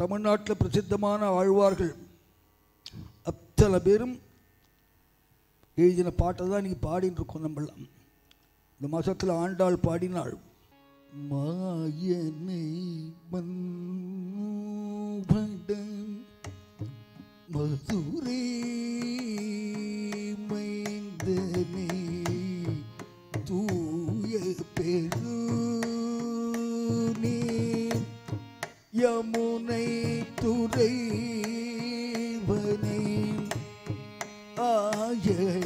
தமிழ்நாட்டில் பிரசித்தமான ஆழ்வார்கள் அத்தனை பேரும் எழுதின பாட்டை தான் இன்றைக்கி பாடின்னு இருக்கோம். நம்மளாம் இந்த மாதத்தில் ஆண்டாள் பாடினாள். மாயனை மன்னுபடன் மதுரை மைந்தனே தூய பெருநீ யமுனை துறைவனை ஆய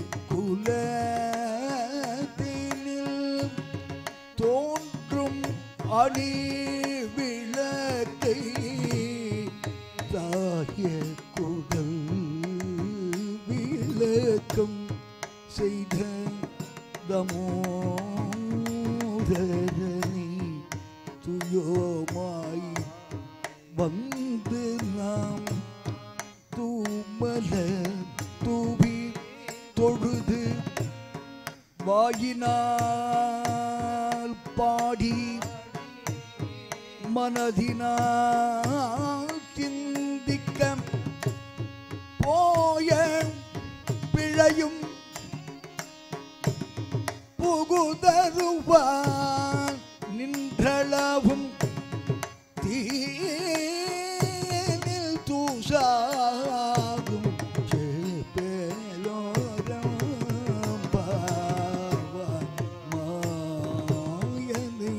குலத்தினில் தோன்றும் அணி விளக்கை தாய குடல் விளக்கம் செய்த தமோதரனி துயோமாய் வந்து நாம் தூமல தூவி தொழுது வாயினால் பாடி மனதினால் சிந்திக்க போய பிழையும் புகுதருவான் நின்றளவும் தீனில் தூசாகும் சேப்பேலோரம் மாயனை.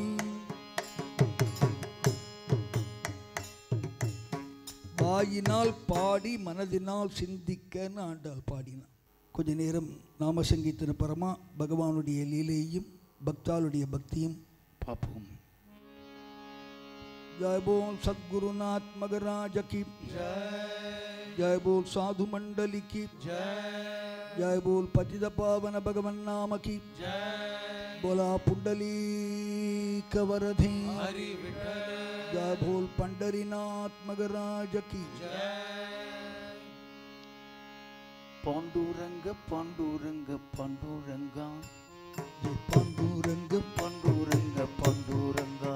வாயினால் பாடி மனதினால் சிந்திக்கன்னு ஆண்டாள் பாடினான். கொஞ்ச நேரம் நாம சங்கீர்த்தன பரமா பகவானுடைய லீலையும் பக்தாளுடைய பக்தியும் பார்ப்போம். जय बोल सद्गुरुनाथ मगराज की जय बोल साधु मंडली की जय बोल पतित पावन भगवन नाम की बोला पुंडलीक वरधे जय बोल पंडरीनाथ मगराज की पांडुरंग पांडुरंग पांडुरंगा पांडुरंग पांडुरंग पांडुरंगा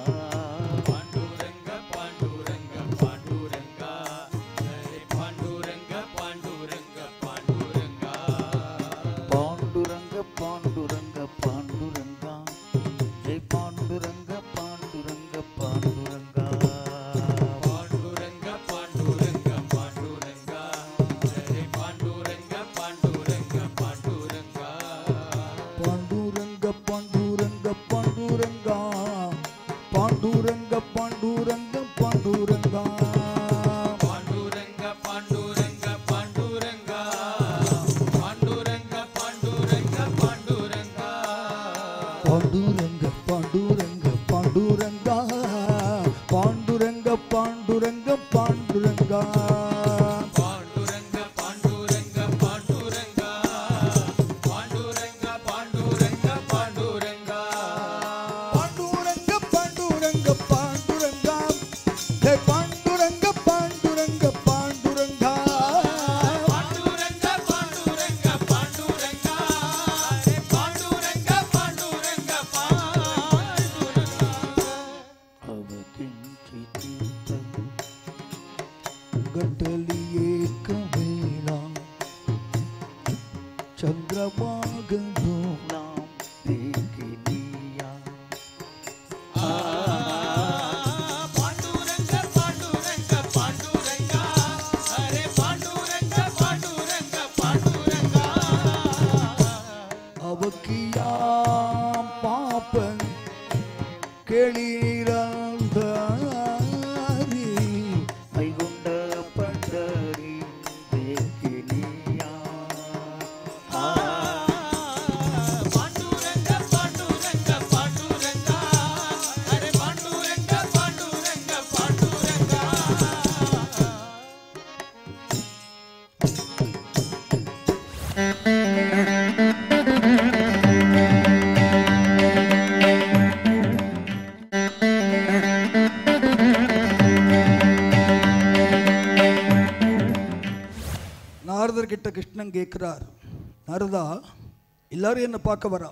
கிட்ட கிருஷ்ணன் கேட்கிறார், நாரதா எல்லாரும் என்ன பார்க்க வரா,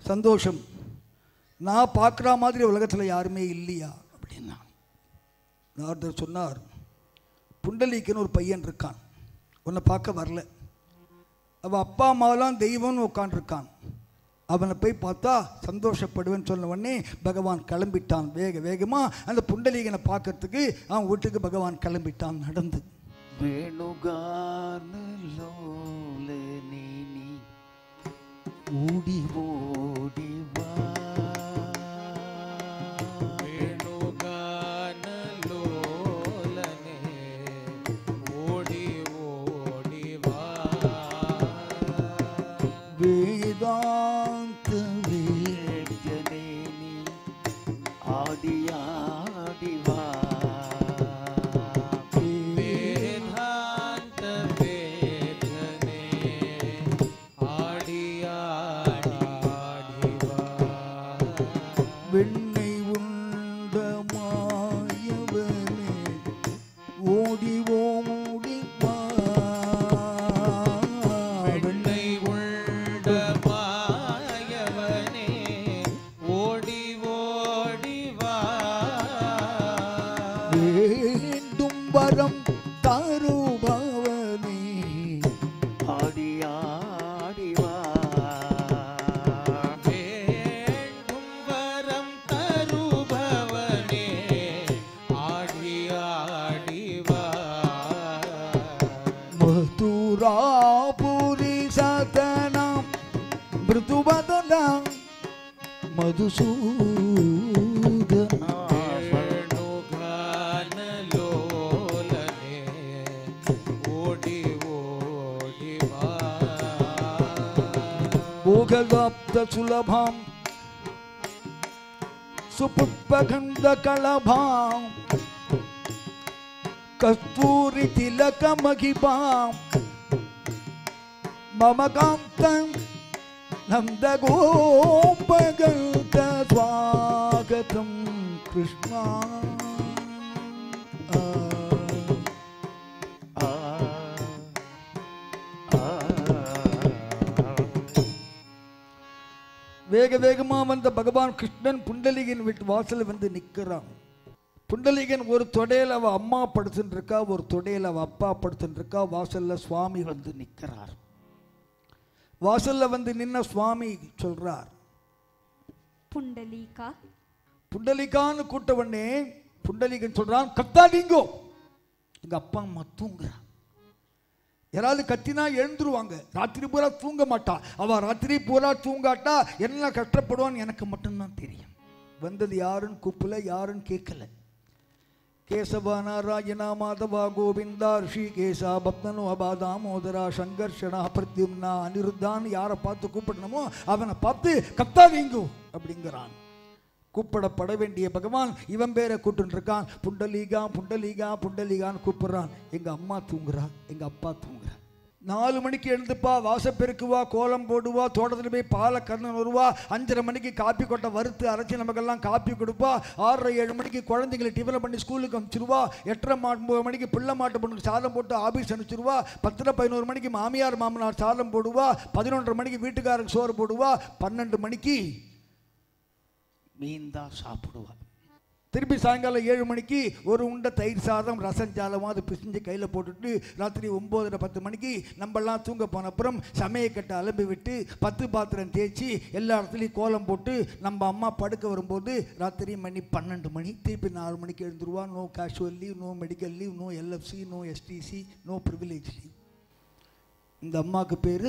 சந்தோஷம், நான் பார்க்குற மாதிரி உலகத்தில் யாருமே இல்லையா அப்படின்னா. நாரதர் சொன்னார், புண்டலீகன்னு ஒரு பையன் இருக்கான், உன்னை பார்க்க வரல. அவன் அப்பா அம்மாவெல்லாம் தெய்வம்னு உட்காண்டிருக்கான். அவனை போய் பார்த்தா சந்தோஷப்படுவேன்னு சொன்ன உடனே பகவான் கிளம்பிட்டான். வேகமாக அந்த புண்டலீகனை பார்க்கறதுக்கு அவன் வீட்டுக்கு பகவான் கிளம்பிட்டான் நடந்து. ஓடி ஓடி வா வேதாந்த வேதனே நீ ஆடி ஆடி வா வேதாந்த வேதனே ஆடி ஆடி வா வெண்ணை உண்ட மாயவனே ஓடி ஓடி வா. வரம் தருபவனே ஆடி ஆடி வா. வேண்டும் வரம் தருபவனே ஆடி ஆடி வா. மதுராபுரி சதனம் மிருதுவதனம் மதுசூதன भोगवाप्त सुलभां सुपुष्पगंध कलभां कस्तूरी तिलक महिभां मम कांतं नंद गोपगंध स्वागतं कृष्णा. வேக வேகமாக வந்த பகவான் கிருஷ்ணன் புண்டலீகன் வீட்டு வாசல் வந்து நிற்கிறான். புண்டலீகன் ஒரு தொடையில் அவ அம்மா படுத்துட்டு இருக்கா, ஒரு தொடையில் அவ அப்பா படுத்துட்டு இருக்கா. வாசல்ல சுவாமி வந்து நிற்கிறார். வாசல்ல வந்து நின்ன சுவாமி சொல்றார், புண்டலீகா. புண்டலீகான்னு கூட்டவனே புண்டலீகன் சொல்றான், கத்தாதீங்கோ, எங்க அப்பா அம்மா தூங்குறான். யாராவது கத்தினா எழுந்துருவாங்க. ராத்திரி பூரா தூங்க மாட்டா. அவ ராத்திரி பூரா தூங்காட்டா என்ன கஷ்டப்படுவான்னு எனக்கு மட்டும்தான் தெரியும். வந்தது யாருன்னு கூப்பிடல, யாருன்னு கேட்கல. கேசவா நாராயணா மாதவா கோவிந்தா ரிஷிகேசா பத்மனோ அபாதாமோதரா சங்கர்ஷனா பிரத்யும்னா அனிருத்தான்னு யாரை பார்த்து கூப்பிடணுமோ அவனை பார்த்து கத்தாதீங்கோ அப்படிங்கிறான். கூப்பிடப்பட வேண்டிய பகவான் இவன் பேரை கூப்பிட்டு இருக்கான். புண்டலீகா புண்டலீகா புண்டலீகான்னு கூப்பிடுறான். எங்க அம்மா தூங்குறா, எங்க அப்பா தூங்குறா. 4 மணிக்கு எழுந்துப்பா, வாசப்பெருக்குவா, கோலம் போடுவா, தோட்டத்தில் போய் பாலை கண்ணன் வருவா. 5:30 மணிக்கு காப்பி கொட்டை வறுத்து அரைச்சி நமக்கெல்லாம் காப்பி கொடுப்பா. 6:30-7 மணிக்கு குழந்தைங்களை டிஃபனை பண்ணி ஸ்கூலுக்கு அனுப்பிச்சிருவா. 8:30-9 மணிக்கு பிள்ளை மாட்டு பொண்ணுக்கு சாதம் போட்டு ஆபீஸ் அனுப்பிச்சிருவா. 10-11 மணிக்கு மாமியார் மாமனார் சாதம் போடுவா. 11:30 மணிக்கு வீட்டுக்காரருக்கு சோறு போடுவா. 12 மணிக்கு மீன் தான் சாப்பிடுவா. திருப்பி சாயங்காலம் 7 மணிக்கு ஒரு உண்டை தயிர் சாதம் ரசம் சாதமாக அது பிசிஞ்சு கையில் போட்டுட்டு ராத்திரி 9:30-10 மணிக்கு நம்மெல்லாம் தூங்க போன அப்புறம் சமையக்கட்டை அலம்பி விட்டு 10 பாத்திரம் தேய்ச்சி எல்லா இடத்துலையும் கோலம் போட்டு நம்ம அம்மா படுக்க வரும்போது ராத்திரி மணி 12 மணி. திருப்பி 4 மணிக்கு எழுந்துருவா. No casual leave, no medical leave, no LFC, no STC, no privilege leave. இந்த அம்மாவுக்கு பேர்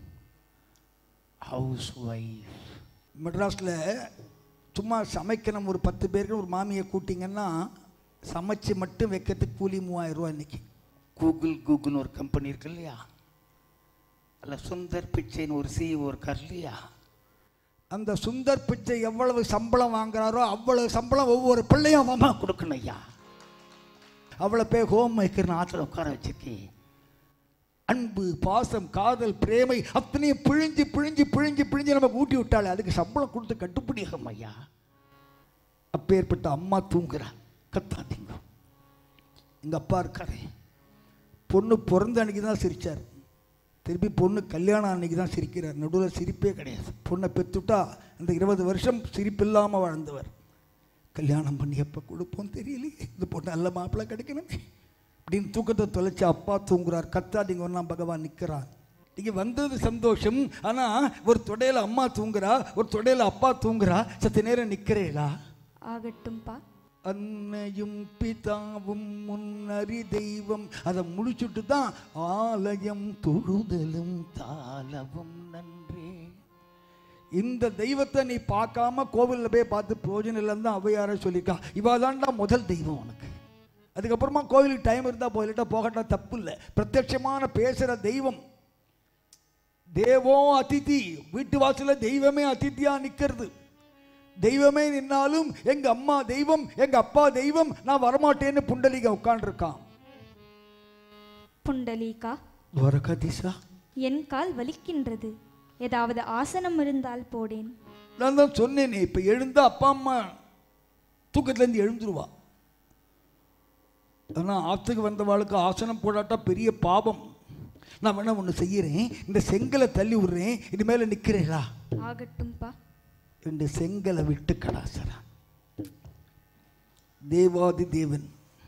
ஹவுஸ் ஒய்ஃப். மெட்ராஸில் சும்மா சமைக்கணும் ஒரு 10 பேருக்கு ஒரு மாமியை கூட்டிங்கன்னா சமைச்சு மட்டும் வைக்கிறதுக்கு கூலி 3000 ரூபா. இன்னைக்கு கூகுள்னு ஒரு கம்பெனி இருக்கு இல்லையா, அதில் சுந்தர் பிச்சைன்னு ஒரு CEO இருக்கார் இல்லையா, அந்த சுந்தர் பிச்சை எவ்வளவு சம்பளம் வாங்குறாரோ அவ்வளவு சம்பளம் ஒவ்வொரு பிள்ளையும் அம்மா கொடுக்கணும் ஐயா. அவ்வளோ பேர் ஹோம் மேக்கர்னு ஆற்றுல உட்கார வச்சிருக்கேன். அன்பு பாசம் காதல் பிரேமை அத்தனையும் பிழிஞ்சு பிழிஞ்சு பிழிஞ்சு பிழிஞ்சு நம்ம ஊட்டி விட்டாலே அதுக்கு சம்பளம் கொடுத்து கட்டுப்படியாகும் ஐயா. அப்பேற்பட்ட அம்மா தூங்குறா, கத்தாதீங்க. எங்கள் அப்பா இருக்காரு, பொண்ணு பிறந்த அன்னைக்கு தான் சிரித்தார். திருப்பி பொண்ணு கல்யாணம் அன்னைக்கு தான் சிரிக்கிறார். நடுவில் சிரிப்பே கிடையாது. பொண்ணை பெற்றுட்டா அந்த 20 வருஷம் சிரிப்பு இல்லாமல் வாழ்ந்தவர். கல்யாணம் பண்ணி எப்போ கொடுப்போம் தெரியலையே, இது போட்டு நல்ல மாப்பிள்ளை கிடைக்கணுமே அப்படின்னு தூக்கத்தை தொலைச்சி அப்பா தூங்குறார். கத்தாதீங்க, ஒன்றா பகவான் நிற்கிறான். நீங்கள் வந்தது சந்தோஷம், ஆனால் ஒரு தொடையில் அம்மா தூங்குறா, ஒரு தொடையில் அப்பா தூங்குறா, சத்து நேரம் நிற்கிறேளா? ஆகட்டும்பா. அன்னையும் பிதாவும் முன்னறி தெய்வம், அதை முடிச்சுட்டு தான் ஆலயம் தொழுதலும் தாளவும் நன்றே. இந்த தெய்வத்தை நீ பார்க்காம கோவிலில் போய் பார்த்து பிரயோஜனம் இல்லைன்னு தான் ஔவையாரை சொல்லியிருக்கா. இவாதான்டா முதல் தெய்வம் உனக்கு. அதுக்கப்புறமா கோவிலுக்கு டைம் இருந்தால் போயிட்டா போகட்டா, தப்பு இல்லை. பிரத்யட்சமான பேசுகிற தெய்வம். தேவோ அதிதி, வீட்டு வாசலில் தெய்வமே அதித்தியாக நிற்கிறது. தெய்வமே நின்னாலும் எங்க அம்மா தெய்வம், எங்க அப்பா தெய்வம், நான் வரமாட்டேன்னு புண்டலீகா உட்கார்ந்துருக்கான். புண்டலீகா, துவாரகாதீசா, என் கால் வலிக்கின்றது, ஏதாவது ஆசனம் இருந்தால் போடேன். நான் தான் சொன்னேனே, இப்ப எழுந்தா அப்பா அம்மா தூக்கத்திலேருந்து எழுந்துருவா. ஆனால் ஆற்றுக்கு வந்தவாளுக்கு ஆசனம் போடாட்டா பெரிய பாவம். நான் வேணா ஒன்று செய்யறேன், இந்த செங்கலை தள்ளி விடுறேன், இது மேலே நிற்கிறேளா? ஆகட்டும்பா. 2 செங்கலை விட்டு கடாசரா. தேவாதி தேவன்,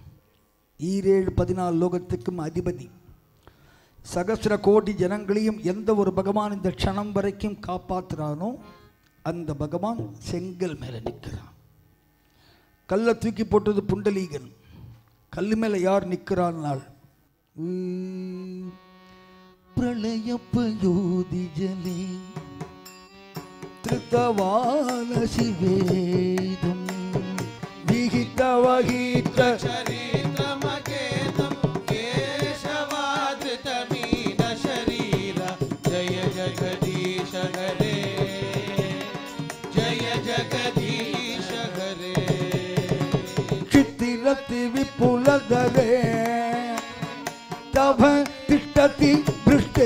14 லோகத்துக்கும் அதிபதி, சகஸ்ர கோடி ஜனங்களையும் எந்த ஒரு பகவான் இந்த க்ஷணம் வரைக்கும் காப்பாற்றுறானோ அந்த பகவான் செங்கல் மேலே நிற்கிறான். கல்லை தூக்கி போட்டது புண்டலீகன். கல்லு மேலே யார் நிற்கிறான்னாள்? பிரளயப்பயோதி ஜலே திருத்தவான சிவேதம் விகித வகித சரிதமகேதம் கேசவாத்ரிதமீன ஷரீர ஜய ஜகதீஷ ஹரே ஜய ஜகதீஷ ஹரே சித்திரத்தி விபுலதரே தவ திஷ்டதி பிருஷ்டே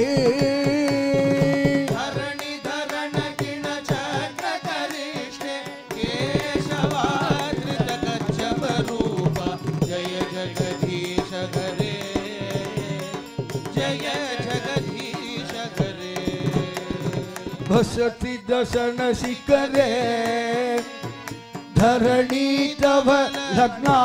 धरणि धरण किण चक्र करिष्ठे केशवाधृत गच्छव रूप जय जगदीश हरे जय जगदीश हरे भसति दशन शिखरे धरणी तव लग्ना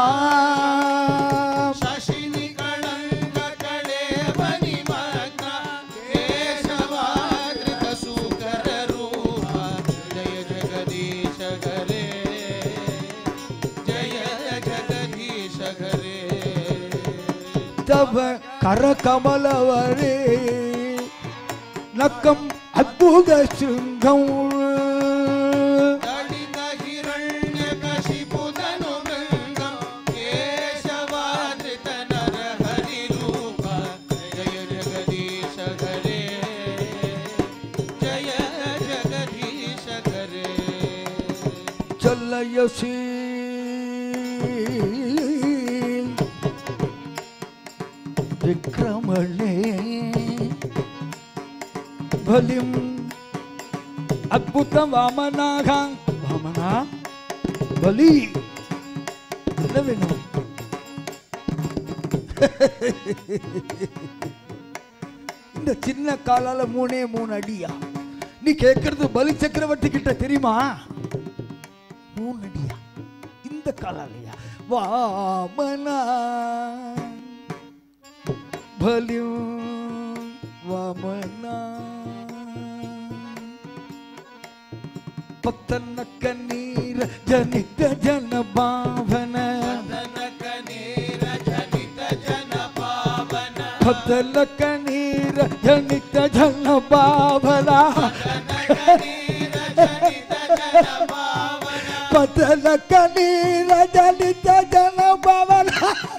तब कर कमलवरे नकम अद्भुत शृंगम केशवाधृत नर हरि रूप जय जगदीश हरे जय जगदीश हरे चलयसी विक्रमणे बलिम अद्भुत वामनाः वामना बलि இந்த சின்ன காலால 3 அடியா? நீ கேட்கறது பலி சக்கரவர்த்தி கிட்ட தெரியுமா? 3 அடியா இந்த காலாலயா? வாமனா भलिं वामना पतन कनीर जनित जन पावन पतन कनीर जनित जन पावना पतन कनीर जनित जन पावना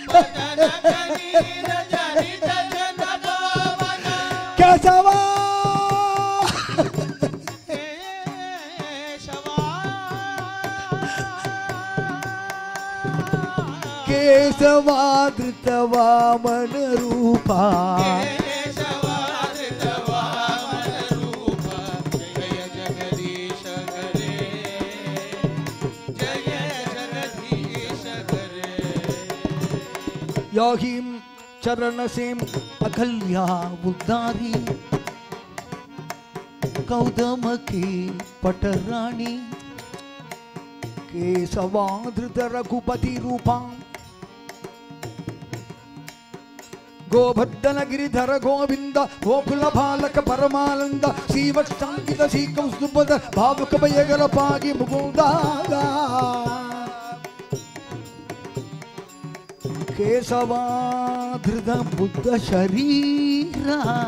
केशवा केशवाधृत वामन रूपा जय जगदीश हरे जय जगदीश हरे याहिं चरणसेम अकल्या बुद्धारी कौदम की पटरानी ಕೇಶವಾಧೃತ ರಘುಪತಿ ರೂಪಾಂ ಗೋವರ್ಧನ ಗಿರಿಧರ ಗೋವಿಂದ ಗೋಕುಲ ಬಾಲಕ ಪರಮಾನಂದ ಶ್ರೀವತ್ಸಂಗಿತ ಶ್ರೀಕೌಸ್ತುಭದ ಭಾವುಕ ಭಯಗರ ಪಾಗಿ ಮುಗುಂದ ಕೇಶವಾಧೃತ ಬುದ್ಧ ಶರೀರ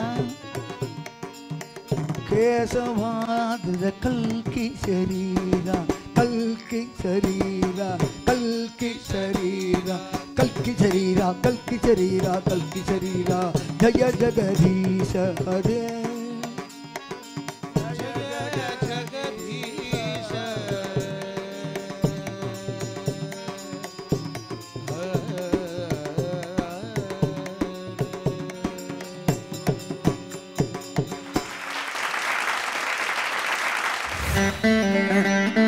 ಕೇಶವಾಧೃತ ಕಲ್ಕಿ ಶರೀರ ಕಲ್ಕಿ ಶರೀರ ಕಲ್ಕಿ ಶರೀರ ಕಲ್ಕಿ ಶರೀರ ಕಲ್ಕಿ ಶರೀರ ಕಲ್ಕಿ ಶರೀರ ಜಯ ಜಗದೀಶ ಹರೇ Thank you.